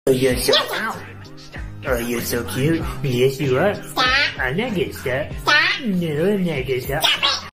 You're so out. Oh, you're so cute. Yes, you are. I'm not good stuff. No, I'm not good stuff.